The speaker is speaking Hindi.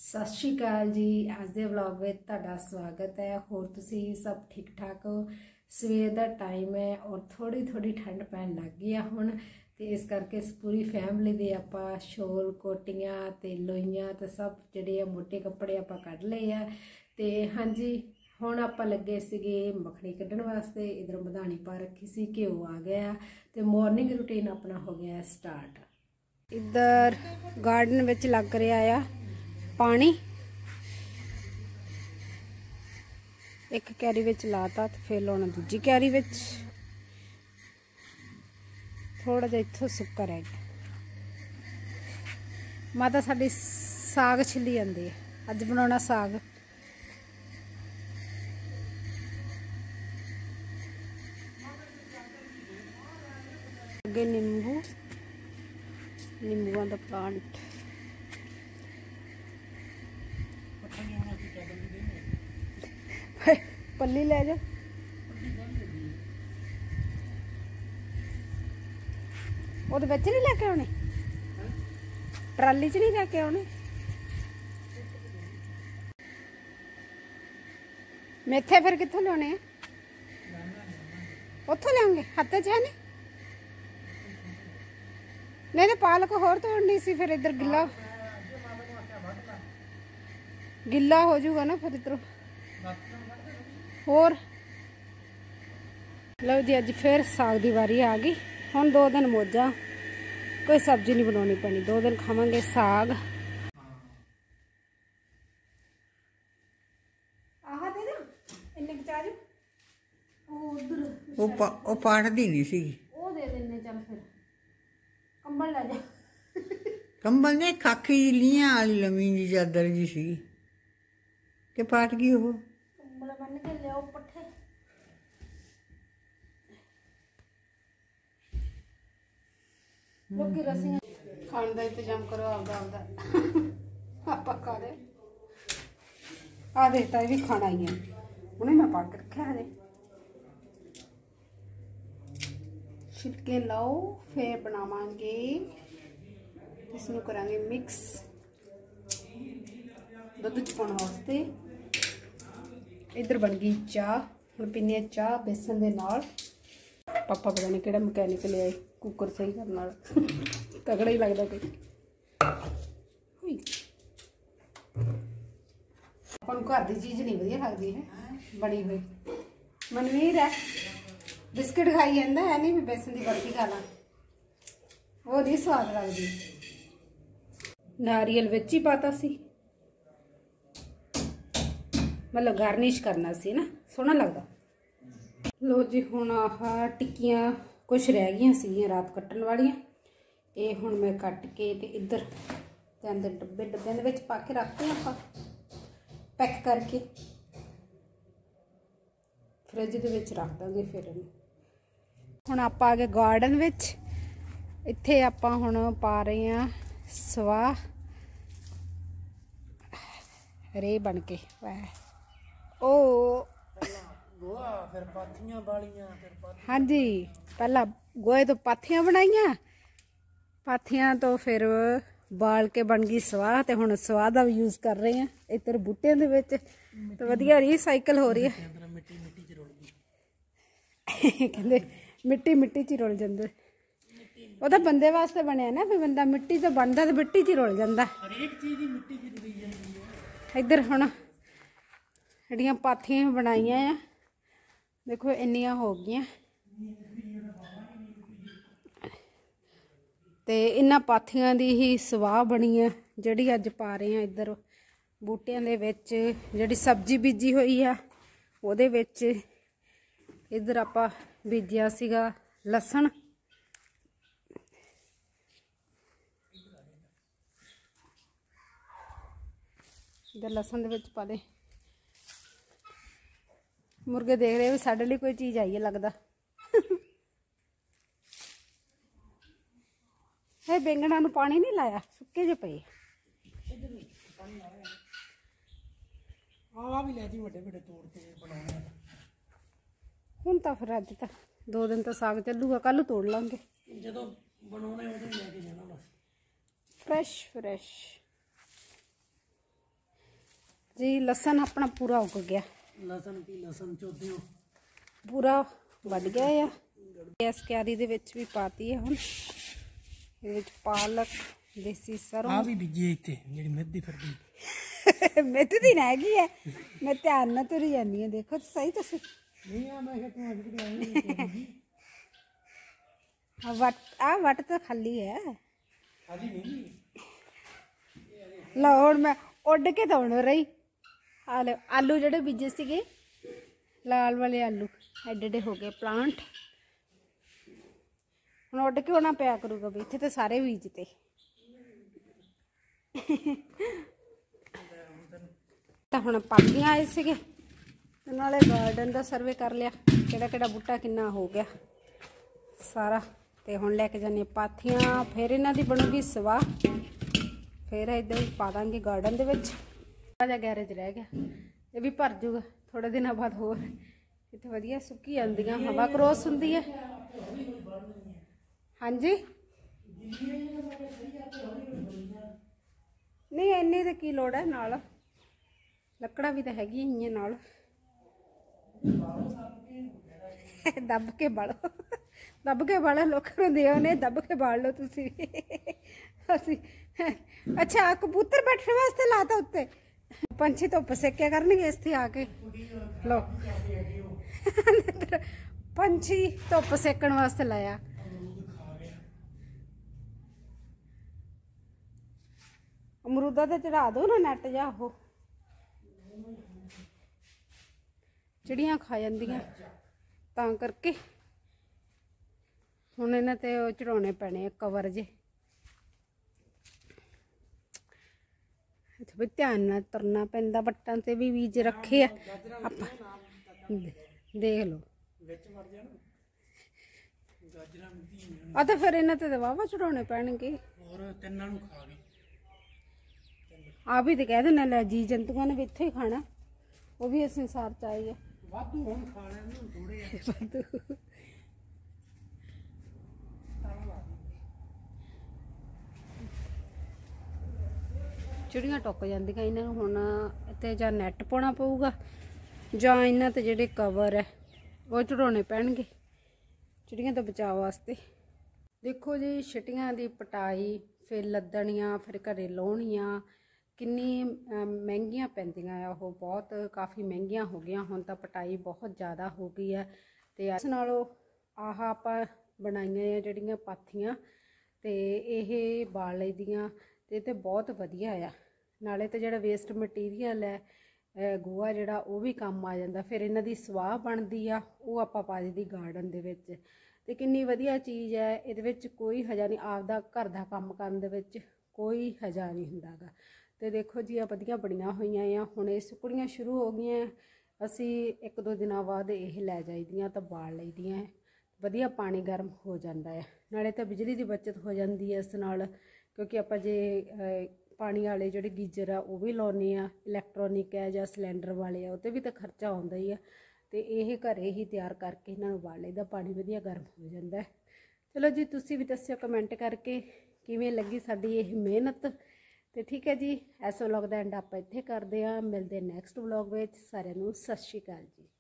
सत श्री अकाल जी। अज के व्लॉग में तुहाडा स्वागत है। होर तुसी सब ठीक ठाक हो? सवेर का टाइम है और थोड़ी थोड़ी ठंड पैन लग गई है हुण, तो इस करके पूरी फैमिली दे आपां शोल कोटियां ते लोइयां ते सब जिहड़े मोटे कपड़े आपां कढ लए आ। ते हाँ जी, हुण आपां लगे सीगे मखनी कड्ढण वास्ते। इधर मधानी पा रखी सी, घ्यो आ गया ते मॉर्निंग रूटीन अपना हो गया स्टार्ट। इधर गार्डन विच लग रहा आ पानी, एक कैरी विच लाता तो फिर लाना दूजी कैरी विच। थोड़ा जिहा इत्थों सुक्का रह गया। माता साडी साग छिली जांदी है, अज बनाना साग। अगे नींबू, नींबुआं दा प्लांट। पल्ली ले जा, ओहदे विच नहीं लेके आने, ट्राली च नहीं लेके आने। मेथे फिर कित्थों लियाने? उत्थों लियाओगे? हत्थे च है नहीं तो पालक होर तोड़नी सी, फिर इधर गिला गिला हो जाऊगा ना फिर इधरों होर। लो जी, अज फिर साग की वारी आ गई। हुण 2 दिन मौजा, कोई सब्जी नहीं बनानी पैनी, 2 दिन खावांगे साग। ਉਹ ਪਾੜਦੀ ਨਹੀਂ ਸੀ। ਉਹ ਦੇ ਦਿੰਨੇ, ਚੱਲ ਫਿਰ ਕੰਬਲ ਲੈ ਜਾ। ਕੰਬਲ ਨੇ ਖਾਕੀ ਲੀਆਂ ਵਾਲੀ ਲੰਮੀ ਜੀ ਚਾਦਰ ਜੀ ਸੀ ਕਿ ਪਾਟ ਗਈ ਉਹ। ਕੰਬਲ ਬੰਨ ਕੇ ਲਿਆਓ ਪੱਠੇ। ਲੋਕੀ ਰਸੀਆਂ ਖਾਣ ਦਾ ਇੰਤਜ਼ਾਮ ਕਰੋ ਆਪਦਾ ਆਪਦਾ, ਆਪਾਂ ਖਾ ਲੈ। ਆ ਦੇਖਤਾ ਇਹ ਵੀ ਖਾਣਾ ਹੀ ਹੈ, ਹੁਣੇ ਮੈਂ ਪਾ ਕੇ ਰੱਖਿਆ ਹਜੇ। छिलके लाओ, फिर बनावांगे इसनू करांगे मिक्स दुध च पाउण वास्ते। इधर बन गई चाह, हुण पीने चाह बेसन दे नाल। पापा पता नहीं किहड़ा मकैनिक ले आए कुकर सही करने वाला, तगड़ा ही लगदा कोई। आपां नूं घर दी चीज़ नहीं वधिया लगदी है बनी हुई। मनवीर है बिस्किट खाई जाता है, नहीं भी बेसन की बर्फी खा ला, वो नहीं स्वाद लगती। नारियल विच ही पाता सी, मतलब गार्निश करना सी ना, सोहना लगता। लो जी, हुण आह टिक्कियां कुछ रह गई सी रात कट्टण वालियां, ये हुण मैं कट के ते इधर डब्बे डब्बियां दे विच पा के रखते आपां पैक करके, फ्रिज दे विच रख दांगे। फिर हुण आपां आ गए गार्डन विच। इत्थे आपां हुण पा रहे हैं स्वाह रे बन के। ओ हाँ जी, पहला गोहे तो पाथियां बनाइया, पाथियां तो फिर बाल के बन गई स्वाह, ते हुण स्वाह दा भी यूज़ कर रहे हैं इधर बूटियां दे विच। तो वधिया रीसाइकल हो रही है। कहंदे मिट्टी मिट्टी च रुल जांदे, वो तो बंदे वास्ते बनया ना, फिर बंदा मिट्टी तो बनता तो मिट्टी च रुल जांदा। इधर हुण जिहड़ियां पाथियां बनाइयां आ, देखो इन्नियां हो गईयां, ते इन्हां पाथियां दी ही स्वाह बनी है जिहड़ी अज पा रहे हैं इधर बूटियां दे विच। जिहड़ी सब्जी बीजी हुई है उहदे विच इधर आपां बीजिया सीगा लसन, इधर लसन दे विच पा दे। मुर्गे देख रहे हो साडे लिए कोई चीज़ आई है लगदा। ये बैंगणा नूं पानी नहीं लाया, सुक्के जे पए। हुण तां फिर अज तां 2 दिन तो साग चलूगा, कल तोड़ लांगे जदों बनाउणे उदों लैके जाना बस। फ्रैश फ्रैश जी लसन अपना पूरा उग गया, लसन चौधरी पूरा ਵੱਢ ਗਿਆ ਆ। ਇਸ ਕਿਆਰੀ ਦੇ ਵਿੱਚ ਵੀ ਪਾਤੀ ਹੈ ਹੁਣ। ਇਹਦੇ ਵਿੱਚ ਪਾਲਕ, ਦੇਸੀ ਸਰੋਂ ਆ ਵੀ ਬੀਜੀ ਇੱਥੇ ਜਿਹੜੀ ਮਿੱਧੀ ਫਿਰਦੀ ਮਿੱਧ ਦੀ ਨਾ ਹੈਗੀ ਹੈ। ਮੈਂ ਧਿਆਨ ਨਾਲ ਤੁਰੀ ਜਾਂਦੀ ਹਾਂ, ਦੇਖੋ ਸਹੀ ਤੁਸੀਂ ਨਹੀਂ ਆ। ਮੈਂ ਕਿਹਾ ਤੂੰ ਅੱਜ ਕਿਹੜੀ ਆਈ वट तो खाली है। ਖਾਲੀ ਨਹੀਂ लो हुण मैं उड़ के तो उड़ रही। आलू जेडे बीजे सीगे लाल वाले आलू एडे एडे हो गए प्लांट। हुण उड़ के होना पिया करूगा भी, इत्थे तो सारे बीजते। तो हुण पातियां आए सीगे ते नाले गार्डन दा सर्वे कर लिया, किहड़ा किहड़ा बूटा किन्ना हो गया सारा। तो हुण लैके जाने पाथियां, फिर इन्हां दी बनूगी सवाह, फिर इधर पा देंगे गार्डन दे विच। जा गैरेज रह गया, ये भी भर जूगा थोड़े दिनों बाद। होर इत्थे वधिया सुक्की जांदियां, हवा क्रॉस हुंदी है। हाँ जी नहीं इन्नी तो की लोड़ है, नाल लकड़ा भी तो हैगी ही नाल। दब के बालो, दब के बालो लोगों दे ने, दब के बाल लो तुसी। अच्छा कबूतर बैठने वास्ते लाता उत्ते, पंछी धुप सेक्या करनगे इत्थे आके। लो पंछी धुप सेकण वास्ते लाया। अमरूदा तो चढ़ा दो ना नैट जा, हो चिड़ियां खा जांदियां तां करके हुण इन्हां ते चढ़ाने पैने कवर जे। इत्थे भी ध्यान नाल तुरना पैंदा, वट्टां ते भी बीज रखे आ आपां। देख लो आ तो फिर इन्हां ते वाहवा चढ़ाने पैणगे। आ भी तो कह देना लै जी जंतुआं ने भी इत्थे ही खाना, वो भी इस संसार च आए आ। चिड़ियां टुक जांदियां, इन्हां नूं हुण इत्ते जां नैट पाउणा पऊगा जां इन्हां ते जिहड़े कवर है वो चढ़ाउणे पैणगे चिड़ियां तो बचाव वास्ते। देखो जी छिट्टियां दी पटाई, फिर लद्दणियां, फिर घरे लाउणियां किन्नी महंगियां पैंदियां आ। वो बहुत काफ़ी महंगियां हो गई हुण तां, पटाई बहुत ज़्यादा हो गई है। तो इस नालों आह आपां बनाईआं जिहड़ियां पाथियां ते इह बाल लईदियां ते इह बहुत वधिया आ। नाले तो जिहड़ा वेस्ट मटीरियल है गोहा जिहड़ा वो भी काम आ जांदा। फिर इन्हां दी स्वाह बनदी आ, वो आपां पा दईदी गार्डन दे विच। ते किन्नी वधिया चीज़ है, इहदे विच कोई हजा नहीं, आपदा घर दा काम करन दे विच कोई हजा नहीं हुंदागा। तो देखो जी आ वधिया बणीਆਂ ਹੋਈਆਂ ਆ, हुण ਇਹ ਸੁੱਕਣੀਆਂ शुरू हो गई। असी एक दो दिनों बाद ਇਹ लै जाईदियां तो बाल लईदियां। वधिया पानी गर्म हो जाता है, नाले तो बिजली की बचत हो जाती है इस नाल, क्योंकि आपां जे पानी वाले जिहड़े गीजर आ वो भी लाउने आ, इलैक्ट्रॉनिक है जां सिलेंडर वाले आ, उत्ते भी तो खर्चा आउंदा ही है। तो यह घरे ही तैयार करके इन्हां नूं बाल लईदा, पानी वधिया गर्म हो जाता है। चलो जी तुसीं भी दस्सिओ कमेंट करके किवें लगी साडी ये मेहनत। तो ठीक है जी, इस व्लॉग का एंड आप इत्थे करते हैं, मिलते नैक्सट व्लॉग में। सारिआं नूं सत श्री अकाल जी।